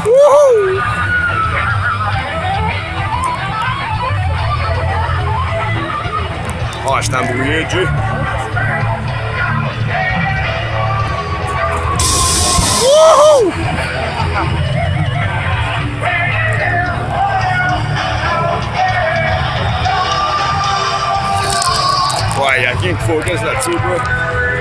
Uhul! Ó, estamos bonito. Uhul! Olha, quem for que essa tipo.